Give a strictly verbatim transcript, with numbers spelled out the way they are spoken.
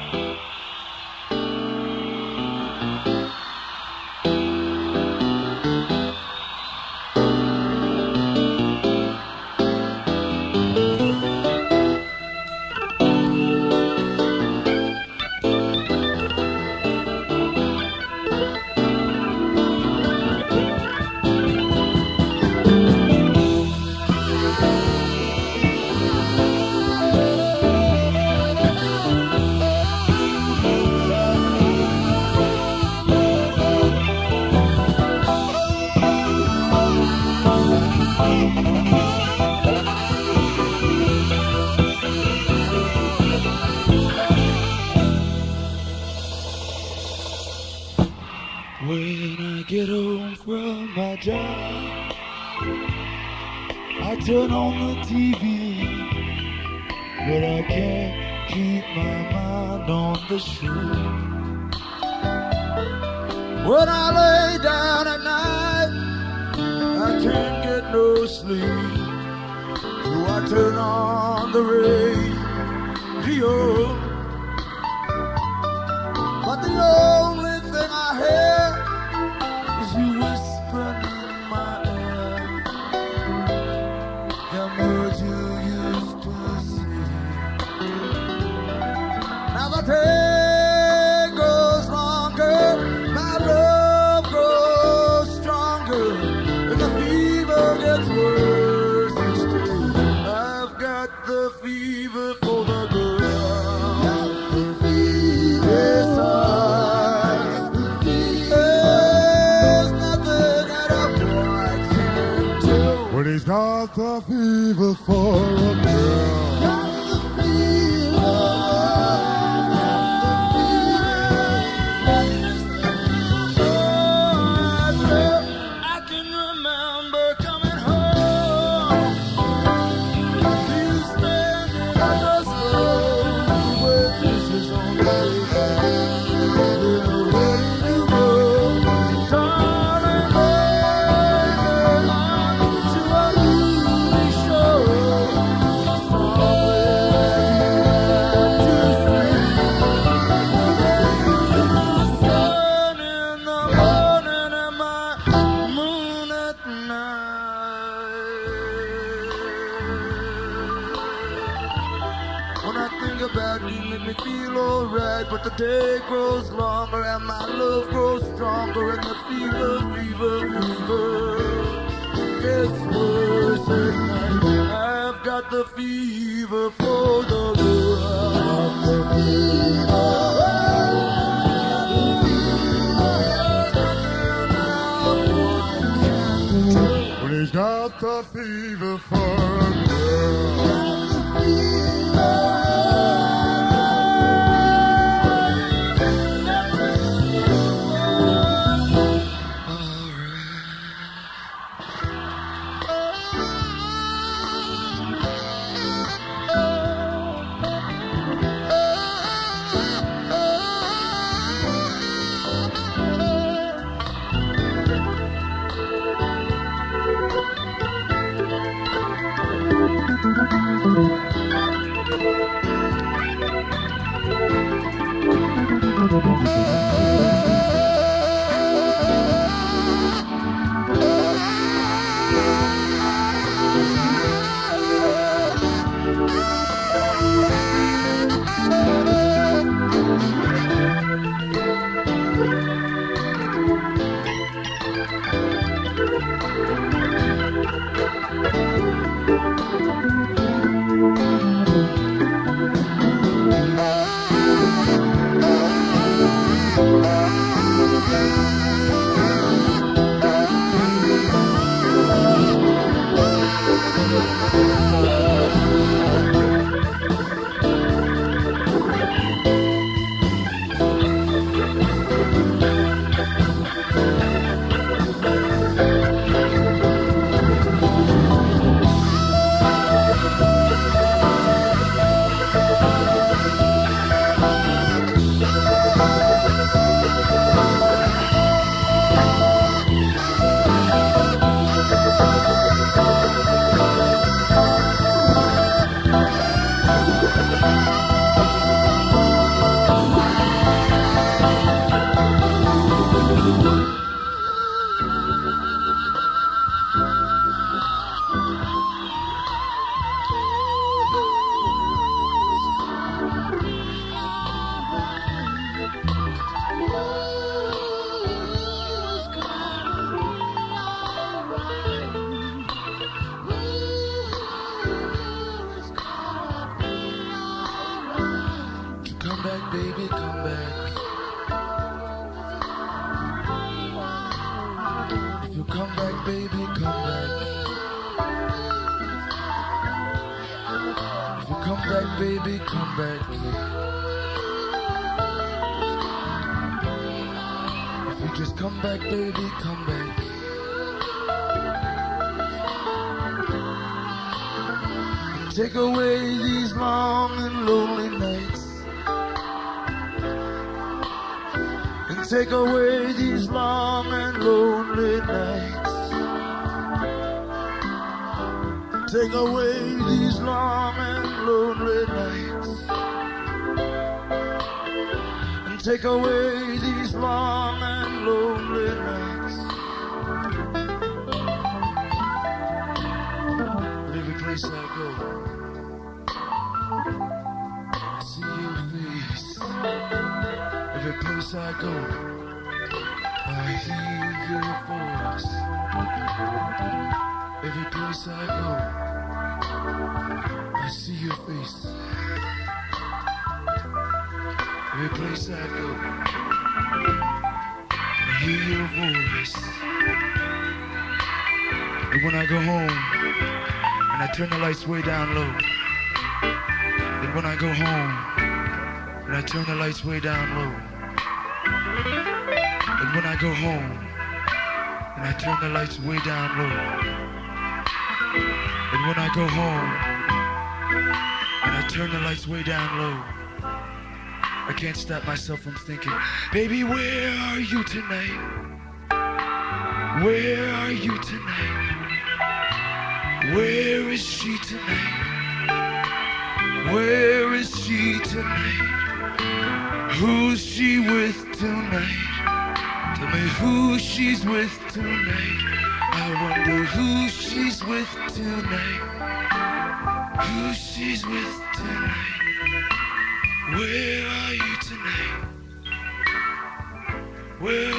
When I get home from my job, I turn on the T V, but I can't keep my mind on the show. When I lay down at night, I can't get no sleep, so I turn on the radio. But the only thing I hear is you whispering in my ear, the words you used to say. Now the day grows longer, my love grows stronger, and the fever gets worse each day. I've got the fever for the girl. Yes, I, there's nothing that a boy can do. But he's got the fever for a girl. Got the fever. I can remember coming home, you standing at the stove with dishes on the table, ready to go. Darling, baby, I'm to a movie show, somewhere to see. Sun in the morning and my moon at night. When I think about you, make me feel alright. But the day grows longer and my love grows stronger, and the fever, fever, fever gets worse at night. I've got the fever for the girl. The fever. But he's got the fever for a girl. girl. come back, baby, come back. If you come back, baby, come back. If you come back, baby, come back. If you just come back, baby, come back. Take away these long and lonely nights, and take away these long and lonely nights. Take away these long and lonely nights, and take away these long and lonely nights. But every place I go, I see your face. Every place I go, I hear your voice. Every place I go, I see your face. Every place I go, I hear your voice. And when I go home, and I turn the lights way down low, and when I go home, and I turn the lights way down low, and when I go home, and I turn the lights way down low, and when I go home, and I turn the lights way down low, I can't stop myself from thinking, baby, where are you tonight? Where are you tonight? Where is she tonight? Where is she tonight? Who's she with tonight? Tell me who she's with tonight. I wonder who she's with tonight. Who she's with tonight. Where are you tonight? Where